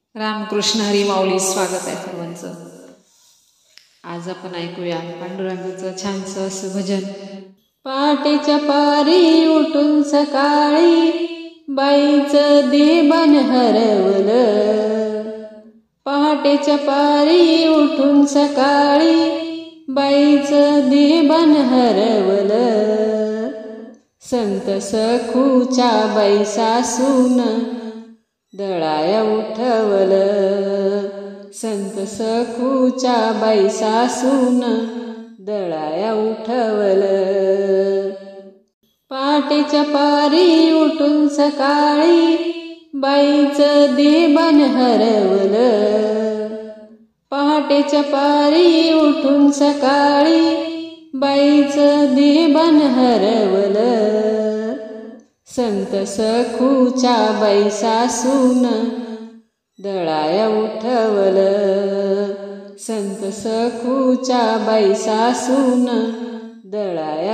रामकृष्ण हरी माऊली. स्वागत आहे सर्वांचं. आज आपण ऐकूया पांडुरंगाचं छानसं असं भजन. पहाटेच्या पारी उठून सकाळी बाईचं देबन हरवलं. पहाटेच्या पारी उठून सकाळी बाईचं देबन हरवलं. संत सखूच्या बाई सासून दळाया उठवलं. संत सखूच्या बाई सासून दळाया उठवलं. पहाटेच्या पारी उठून सकाळी बाईचं देबन हरवलं. पहाटेच्या पारी उठून सकाळी बाईचं देबन हरवलं. संत सखूच्या बाई सासून दळाया उठवलं. संत सखूच्या बाई सासून दळाया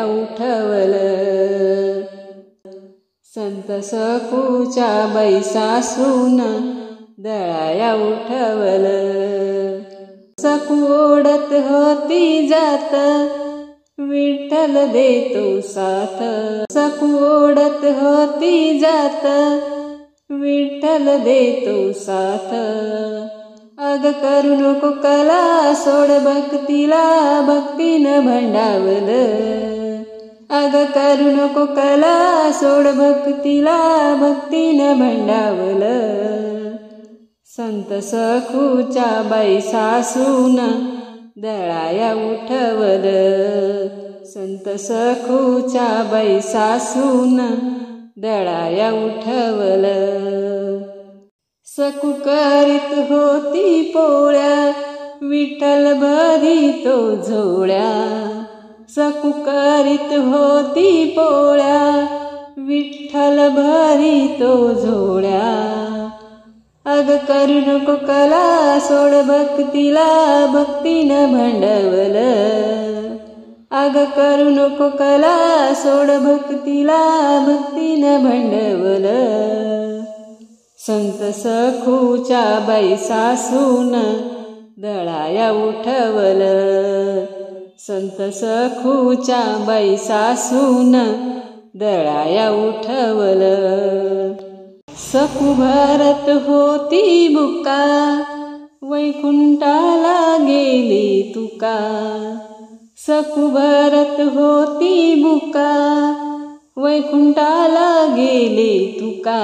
उठवलं. संत सखूच्या बाई सासून दळाया उठवलं. सखू ओढत होती जात विठ्ठल देतो साथ. सखू ओढत होती जात विठ्ठल देतो साथ. अग करू नको कला सोड भक्तीला भक्तीनं भंडावलं. अग करू नको कला सोड भक्तीला भक्तीनं भंडावलं. संत सखूच्या बाई सासून दळाया उठवलं. संत सखूच्या बाई सासून दळाया उठवलं. सखू करीत होती पोळ्या विठ्ठल भरीतो झोळ्या. सखू करीत होती पोळ्या विठ्ठल भरीतो झोळ्या. अग करू नको कला सोड भक्तीला भक्तीनं भंडवलं. अग करू नको कला सोड भक्तीला भक्तीनं भंडवलं. संत सखूच्या बाई सासून दळाया उठवलं. संत सखूच्या बाई सासून दळाया उठवलं. सखू भरत होती बुका वैकुंठाला गेली तुका. सखू भरत होती बुका वैकुंठाला गेली तुका.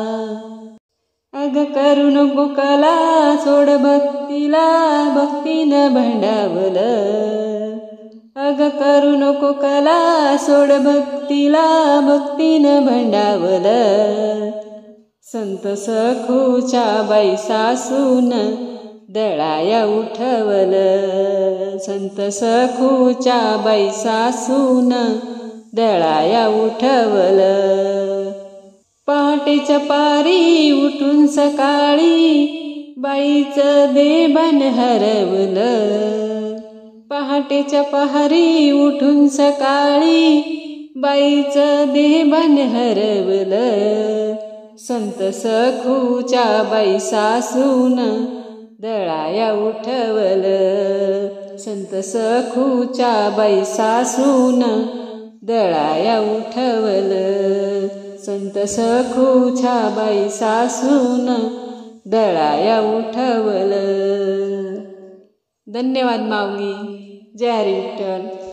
अग करू नको कला सोड भक्तीला भक्तीनं भंडावलं. अग करू नको कला सोड भक्तीला भक्तीनं भंडावलं. संत सखूच्या बाई सासून दळाया उठवलं. संत सखूच्या बाई सासून दळाया उठवलं. पहाटेच्या पारी उठून सकाळी बाईचं देबन हरवलं. पहाटेच्या पहारी उठून सकाळी बाईचं देबन हरवलं. संत सखूच्या बाई सासून दळाया उठवलं. संत सखूच्या बाई सासून दळाया उठवलं. संत सखूच्या बाई सासून दळाया उठवलं. धन्यवाद माऊली. जय हरी विठ्ठल.